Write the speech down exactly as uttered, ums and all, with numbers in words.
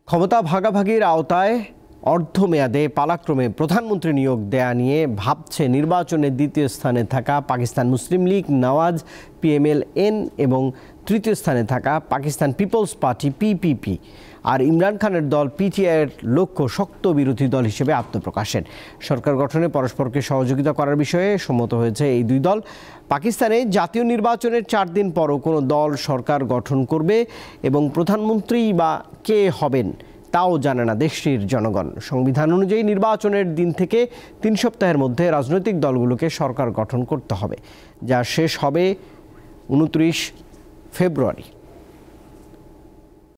ক্ষমতা ভাগাভাগির আওতায় অর্ধমেয়াদে পালাক্রমে প্রধানমন্ত্রী নিয়োগ দেয়া নিয়ে ভাবছে নির্বাচনের দ্বিতীয় স্থানে থাকা পাকিস্তান মুসলিম লীগ নওয়াজ এমএল-এম এবং তৃতীয় স্থানে থাকা পাকিস্তান পিপলস পার্টি পিপিপি আর ইমরান খানের দল পিটিআইয়ের লক্ষ্য শক্ত বিরোধী দল হিসেবে আত্মপ্রকাশের। সরকার গঠনে পরস্পরকে সহযোগিতা করার বিষয়ে সম্মত হয়েছে এই দুই দল। পাকিস্তানে জাতীয় নির্বাচনের চার দিন পরও কোনো দল সরকার গঠন করবে এবং প্রধানমন্ত্রী বা কে হবেন তাও জানে না দেশটির জনগণ। সংবিধান অনুযায়ী নির্বাচনের দিন থেকে তিন সপ্তাহের মধ্যে রাজনৈতিক দলগুলোকে সরকার গঠন করতে হবে, যা শেষ হবে উনত্রিশ ফেব্রুয়ারি।